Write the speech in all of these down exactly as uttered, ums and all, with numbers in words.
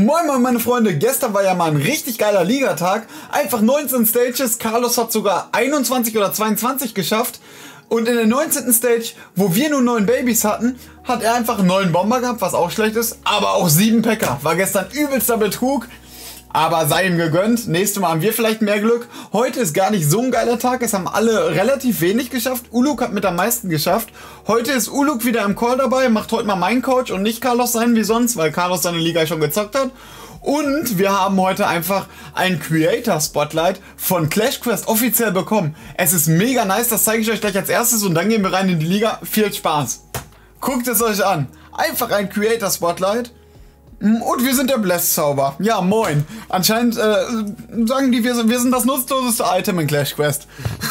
Moin moin meine Freunde, gestern war ja mal ein richtig geiler Ligatag. Einfach neunzehn Stages, Carlos hat sogar einundzwanzig oder zweiundzwanzig geschafft. Und in der neunzehnten Stage, wo wir nur neun Babys hatten, hat er einfach neun Bomber gehabt, was auch schlecht ist. Aber auch sieben Packer. War gestern übelster Betrug. Aber sei ihm gegönnt. Nächstes Mal haben wir vielleicht mehr Glück. Heute ist gar nicht so ein geiler Tag. Es haben alle relativ wenig geschafft. Uluk hat mit am meisten geschafft. Heute ist Uluk wieder im Call dabei. Macht heute mal meinen Coach und nicht Carlos seinen wie sonst, weil Carlos seine Liga schon gezockt hat. Und wir haben heute einfach ein Creator Spotlight von Clash Quest offiziell bekommen. Es ist mega nice. Das zeige ich euch gleich als erstes und dann gehen wir rein in die Liga. Viel Spaß. Guckt es euch an. Einfach ein Creator Spotlight. Und wir sind der Bless-Zauber. Ja, moin. Anscheinend äh, sagen die, wir sind, wir sind das nutzloseste Item in Clash Quest.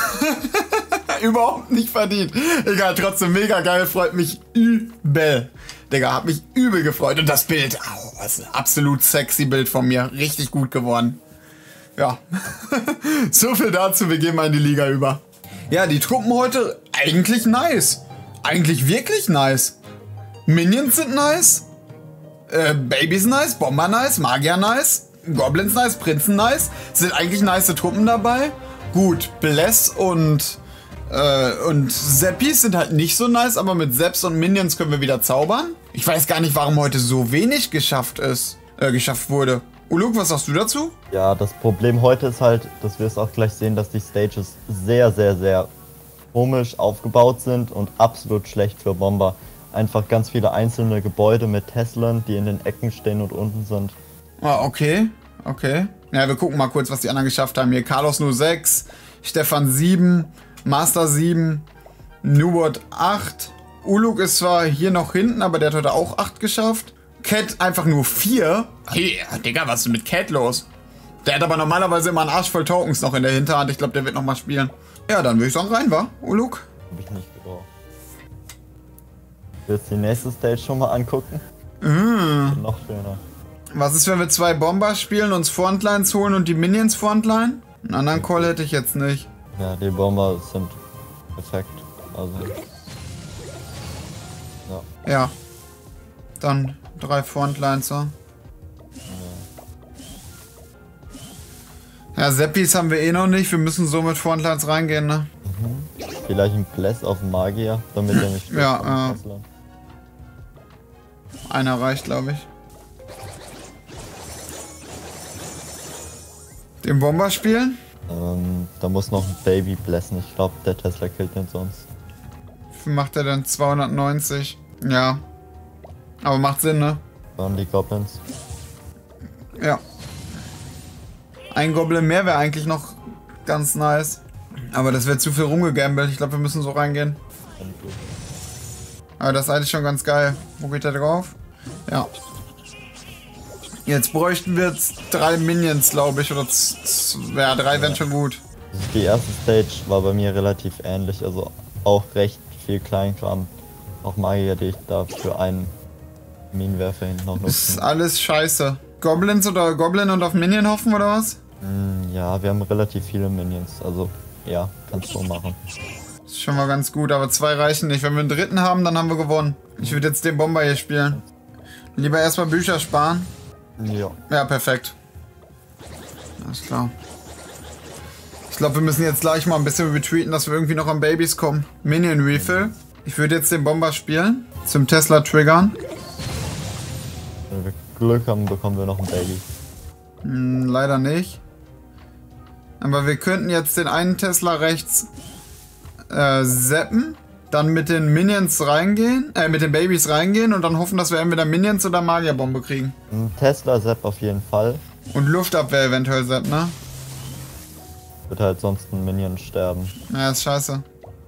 Überhaupt nicht verdient. Egal, trotzdem mega geil. Freut mich übel. Digga, hat mich übel gefreut. Und das Bild, oh, das ist ein absolut sexy Bild von mir. Richtig gut geworden. Ja. So viel dazu. Wir gehen mal in die Liga über. Ja, die Truppen heute eigentlich nice. Eigentlich wirklich nice. Minions sind nice. Äh, Babys nice, Bomber nice, Magier nice, Goblins nice, Prinzen nice. Sind eigentlich nice Truppen dabei. Gut, Bless und äh, und Seppis sind halt nicht so nice, aber mit Sepps und Minions können wir wieder zaubern. Ich weiß gar nicht, warum heute so wenig geschafft ist, äh, geschafft wurde. Uluk, was sagst du dazu? Ja, das Problem heute ist halt, dass wir es auch gleich sehen, dass die Stages sehr, sehr, sehr komisch aufgebaut sind und absolut schlecht für Bomber. Einfach ganz viele einzelne Gebäude mit Teslern, die in den Ecken stehen und unten sind. Ah, okay, okay. Ja, wir gucken mal kurz, was die anderen geschafft haben. Hier Carlos nur sechs, Stefan sieben, Master sieben, Newbot acht. Uluk ist zwar hier noch hinten, aber der hat heute auch acht geschafft. Cat einfach nur vier. Hey, Digga, was ist mit Cat los? Der hat aber normalerweise immer einen Arsch voll Tokens noch in der Hinterhand. Ich glaube, der wird noch mal spielen. Ja, dann würde ich sagen, rein, wa? Uluk? Hab ich nicht gebraucht. Willst du die nächste Stage schon mal angucken? Mm. Noch schöner. Was ist, wenn wir zwei Bomber spielen, uns Frontlines holen und die Minions Frontline? Einen anderen Call hätte ich jetzt nicht. Ja, die Bomber sind perfekt. Also. Ja. Ja. Dann drei Frontlines, so. Ja. Ja, Seppis haben wir eh noch nicht. Wir müssen so mit Frontlines reingehen, ne? Mhm. Vielleicht ein Bless auf den Magier, damit er nicht stirbt. Ja, äh. Einer reicht, glaube ich. Den Bomber spielen? Ähm, da muss noch ein Baby blessen. Ich glaube, der Tesla killt den sonst. Wie macht er denn zweihundertneunzig? Ja. Aber macht Sinn, ne? Waren die Goblins. Ja. Ein Goblin mehr wäre eigentlich noch ganz nice. Aber das wäre zu viel rumgegambelt. Ich glaube, wir müssen so reingehen. Aber das ist eigentlich schon ganz geil. Wo geht der drauf? Ja. Jetzt bräuchten wir jetzt drei Minions, glaube ich. Oder ja, drei ja. wären schon gut. Die erste Stage war bei mir relativ ähnlich. Also auch recht viel Kleinkram. Auch Magier, die ich da für einen Minenwerfer hinten noch nutze. Das ist alles scheiße. Goblins oder Goblin und auf Minion hoffen oder was? Mm, ja, wir haben relativ viele Minions. Also ja, kannst du machen. Das ist schon mal ganz gut, aber zwei reichen nicht. Wenn wir einen dritten haben, dann haben wir gewonnen. Ich würde jetzt den Bomber hier spielen. Lieber erstmal Bücher sparen. Ja. Ja, perfekt. Alles klar. Ich glaube, wir müssen jetzt gleich mal ein bisschen retreaten, dass wir irgendwie noch an Babys kommen. Minion Refill. Ich würde jetzt den Bomber spielen. Zum Tesla triggern. Wenn wir Glück haben, bekommen wir noch ein Baby. Hm, leider nicht. Aber wir könnten jetzt den einen Tesla rechts äh, zappen. Dann mit den Minions reingehen, äh, mit den Babys reingehen und dann hoffen, dass wir entweder Minions oder Magierbombe kriegen. Ein Tesla Zapp auf jeden Fall. Und Luftabwehr eventuell Zapp, ne? Wird halt sonst ein Minion sterben. Ja, ist scheiße.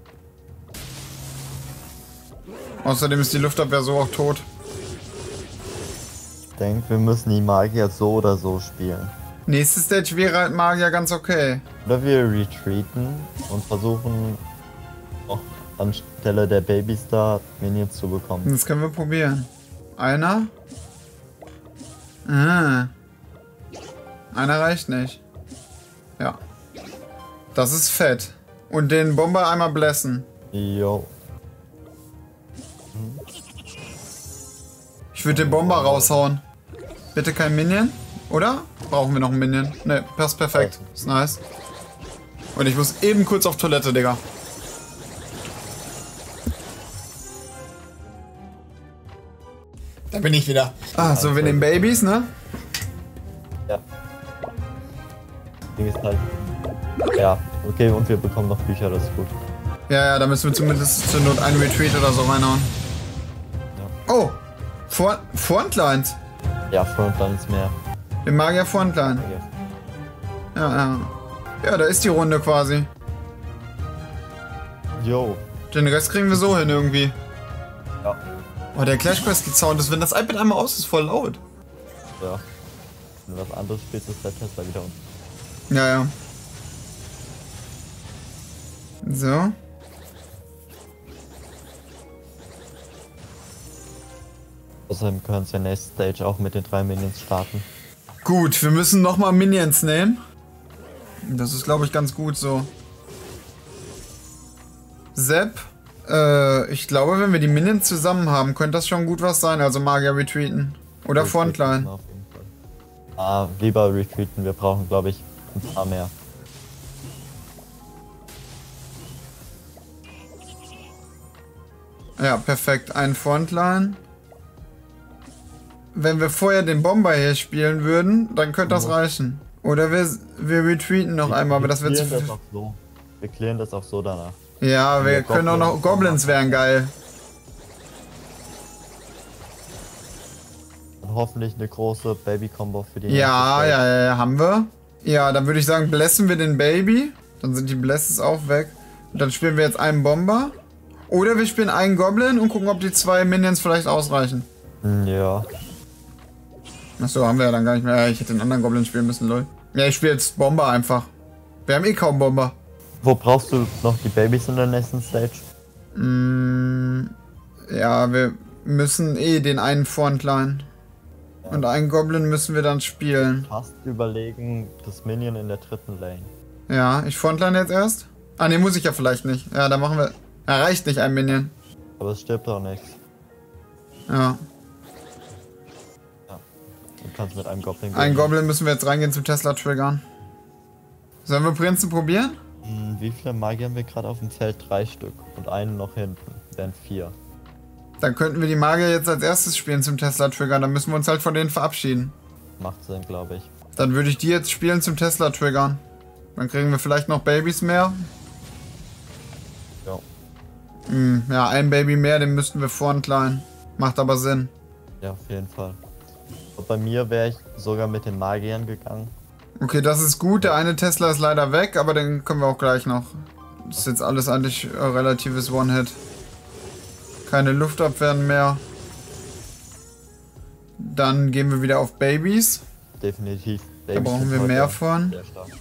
Außerdem ist die Luftabwehr so auch tot. Ich denke, wir müssen die Magier so oder so spielen. Nächste Stage wäre halt Magier ganz okay. Oder wir retreaten und versuchen auch anstelle der Babys da Minions zu bekommen. Das können wir probieren. Einer? Ah. Einer reicht nicht. Ja. Das ist fett. Und den Bomber einmal blessen. Jo. Ich würde den Bomber raushauen. Bitte kein Minion. Oder? Brauchen wir noch einen Minion? Ne, passt perfekt. Ist nice. Und ich muss eben kurz auf Toilette, Digga. Da bin ich wieder. Ah, so wir nehmen Babys, ne? Ja. Ding ist halt. Ja, okay, und wir bekommen noch Bücher, das ist gut. Ja, ja, da müssen wir zumindest zur Not einen Retreat oder so reinhauen. Ja. Oh! Front Frontlines. Ja, Frontlines mehr. Den Magier Frontline. Ja, ja. Ja, da ist die Runde quasi. Jo. Den Rest kriegen wir so hin irgendwie. Ja. Oh, der Clash Quest Sound ist, wenn das iPad einmal aus ist, voll laut. Ja. Wenn du was anderes spielst, ist der Tesla wieder unten. Ja, ja. So. Außerdem können wir nächste Stage auch mit den drei Minions starten. Gut, wir müssen nochmal Minions nehmen. Das ist, glaube ich, ganz gut so. Sepp. Äh, ich glaube, wenn wir die Minions zusammen haben, könnte das schon gut was sein. Also Magier retreaten. Oder Frontline. Auf jeden Fall. Ah, lieber retreaten. Wir brauchen, glaube ich, ein paar mehr. Ja, perfekt. Ein Frontline. Wenn wir vorher den Bomber hier spielen würden, dann könnte das reichen. Oder wir, wir retreaten noch wir, einmal, aber wir das wird zu viel. Das auch so. Wir klären das auch so danach. Ja, wir, wir können auch noch. Goblins wären geil. Und hoffentlich eine große Baby-Combo für die. Ja, ja, ja, ja, haben wir. Ja, dann würde ich sagen, blessen wir den Baby. Dann sind die Blesses auch weg. Und dann spielen wir jetzt einen Bomber. Oder wir spielen einen Goblin und gucken, ob die zwei Minions vielleicht ausreichen. Ja. Achso, haben wir ja dann gar nicht mehr. Ich hätte den anderen Goblin spielen müssen, lol. Ja, ich spiele jetzt Bomber einfach. Wir haben eh kaum Bomber. Wo brauchst du noch die Babys in der nächsten Stage? Mm, ja, wir müssen eh den einen Frontline. Ja. Und einen Goblin müssen wir dann spielen. Fast überlegen, das Minion in der dritten Lane. Ja, ich Frontline jetzt erst? Ah, ne, muss ich ja vielleicht nicht. Ja, dann machen wir... Erreicht nicht ein Minion. Aber es stirbt auch nichts. Ja. Ja. Du kannst mit einem Goblin gehen. Ein Goblin müssen wir jetzt reingehen zum Tesla triggern. Sollen wir Prinzen probieren? Hm, wie viele Magier haben wir gerade auf dem Feld? Drei Stück. Und einen noch hinten. Wären vier. Dann könnten wir die Magier jetzt als erstes spielen zum Tesla triggern. Dann müssen wir uns halt von denen verabschieden. Macht Sinn, glaube ich. Dann würde ich die jetzt spielen zum Tesla triggern. Dann kriegen wir vielleicht noch Babys mehr. Ja. Hm, ja, ein Baby mehr, den müssten wir frontline. Macht aber Sinn. Ja, auf jeden Fall. Und bei mir wäre ich sogar mit den Magiern gegangen. Okay, das ist gut. Der eine Tesla ist leider weg, aber den können wir auch gleich noch. Das ist jetzt alles eigentlich äh, relatives One-Hit. Keine Luftabwehren mehr. Dann gehen wir wieder auf Babys. Definitiv. Da brauchen wir mehr von. Sehr stark.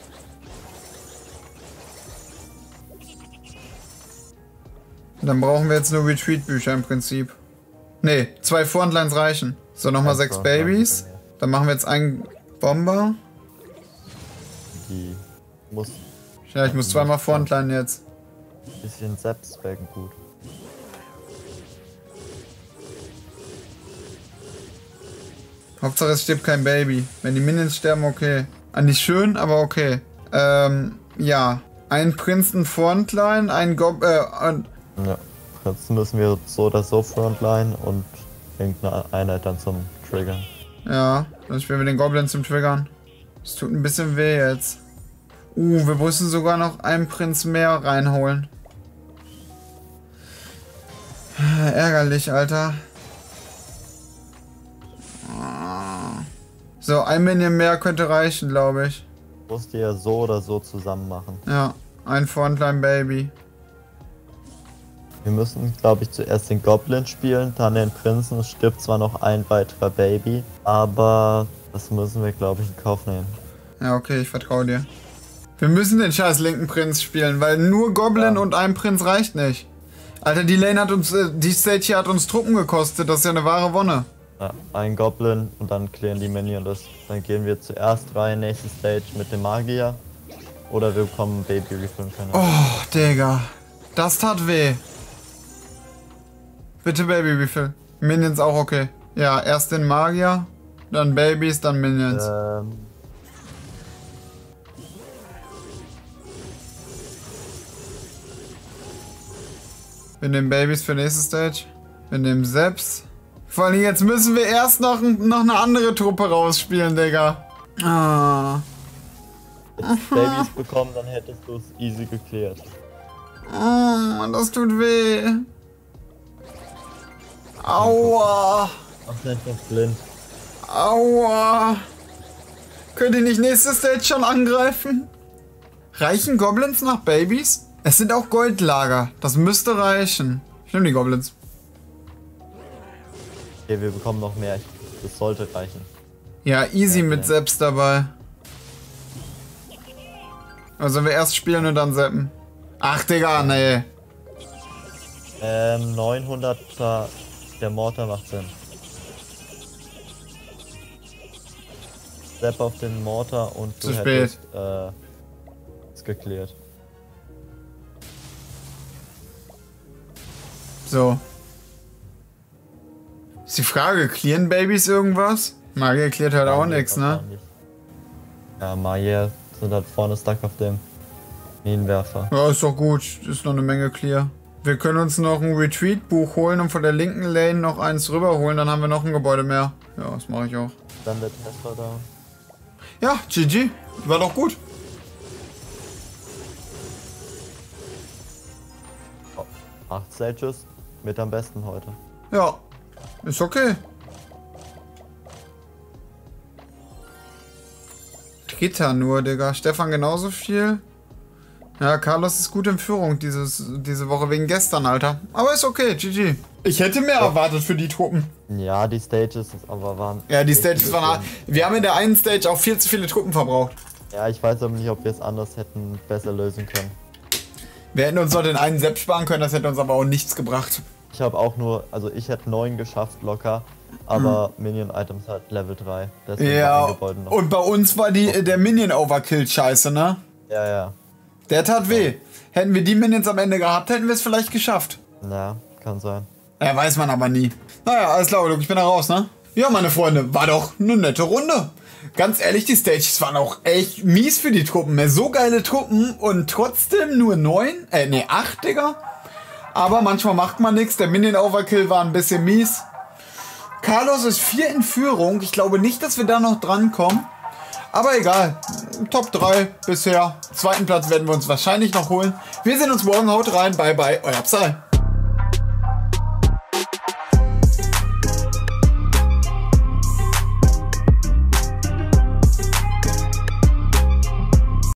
Dann brauchen wir jetzt nur Retreat-Bücher im Prinzip. Ne, zwei Frontlines reichen. So, nochmal sechs Frontline Babys. Dann machen wir jetzt einen Bomber. Die muss... Ja, ich muss zweimal Frontline jetzt. Bisschen selbst wäre gut. Hauptsache es stirbt kein Baby. Wenn die Minions sterben, okay. Ah, nicht schön, aber okay. Ähm, ja. Ein Prinzen Frontline, ein Gob... Äh, ja, jetzt müssen wir so oder so Frontline und irgendeine Einheit dann zum Triggern. Ja, dann spielen wir den Goblin zum Triggern. Das tut ein bisschen weh jetzt. Uh, wir müssen sogar noch einen Prinz mehr reinholen. Ärgerlich, Alter. So, ein Minion mehr könnte reichen, glaube ich. Musst ihr ja so oder so zusammen machen. Ja, ein Frontline Baby. Wir müssen, glaube ich, zuerst den Goblin spielen, dann den Prinzen. Es stirbt zwar noch ein weiterer Baby, aber das müssen wir, glaube ich, in Kauf nehmen. Ja, okay, ich vertraue dir. Wir müssen den scheiß linken Prinz spielen, weil nur Goblin ja. und ein Prinz reicht nicht. Alter, die Lane hat uns, die Stage hier hat uns Truppen gekostet, das ist ja eine wahre Wonne. Ja, ein Goblin und dann klären die Minions das. Dann gehen wir zuerst rein, nächste Stage mit dem Magier. Oder wir bekommen Baby Refill. Oh, Digga. Das tat weh. Bitte Baby Refill. Minions auch okay. Ja, erst den Magier. dann Babys, dann Minions. Ähm. Wir nehmen Babys für nächste Stage. Wir nehmen Seps. Vor allem jetzt müssen wir erst noch, noch eine andere Truppe rausspielen, Digga. Ah. Jetzt Babys bekommen, dann hättest du es easy geklärt. Oh, das tut weh. Aua. Ach, einfach blind. Aua. Könnt ihr nicht nächste Stage schon angreifen? Reichen Goblins nach Babys? Es sind auch Goldlager. Das müsste reichen. Ich nehme die Goblins. Okay, wir bekommen noch mehr. Das sollte reichen. Ja, easy Ja, mit okay. Seps dabei. Also wir erst spielen und dann seppen. Ach, Digga, nee. Ähm, neunhunderter der Mortar macht Sinn. Step auf den Mortar und du Zu spät. hättest äh, es geklärt. So. Ist die Frage, clearen Babys irgendwas? Magier klärt halt auch nichts, ne? Ja, Magier sind halt vorne stuck auf dem Minenwerfer. Ja, ist doch gut. Ist noch eine Menge clear. Wir können uns noch ein Retreat-Buch holen und von der linken Lane noch eins rüberholen, dann haben wir noch ein Gebäude mehr. Ja, das mache ich auch. Dann der Tesla da. Ja, G G. War doch gut. Oh, acht Stages mit am besten heute. Ja, ist okay. Dritter nur, Digga. Stefan genauso viel. Ja, Carlos ist gut in Führung dieses, diese Woche wegen gestern, Alter. Aber ist okay, G G. Ich hätte mehr erwartet für die Truppen. Ja, die Stages aber waren... Ja, die echt Stages waren hart. Wir haben in der einen Stage auch viel zu viele Truppen verbraucht. Ja, ich weiß aber nicht, ob wir es anders hätten besser lösen können. Wir hätten uns noch den einen Sepp sparen können, das hätte uns aber auch nichts gebracht. Ich habe auch nur, also ich hätte neun geschafft locker, aber hm. Minion-Items halt Level drei. Deswegen Ja, war ein Gebäude noch. Und bei uns war die, der Minion-Overkill scheiße, ne? Ja, ja. Der tat weh. Hätten wir die Minions am Ende gehabt, hätten wir es vielleicht geschafft. Ja, kann sein. Ja, weiß man aber nie. Naja, alles klar, Luke, ich bin da raus, ne? Ja, meine Freunde, war doch eine nette Runde. Ganz ehrlich, die Stages waren auch echt mies für die Truppen. Mehr so geile Truppen und trotzdem nur neun, äh, ne, acht, Digga. Aber manchmal macht man nichts. Der Minion-Overkill war ein bisschen mies. Carlos ist vier in Führung. Ich glaube nicht, dass wir da noch drankommen. Aber egal. Top drei bisher. Zweiten Platz werden wir uns wahrscheinlich noch holen. Wir sehen uns morgen. Haut rein. Bye, bye. Euer Psy.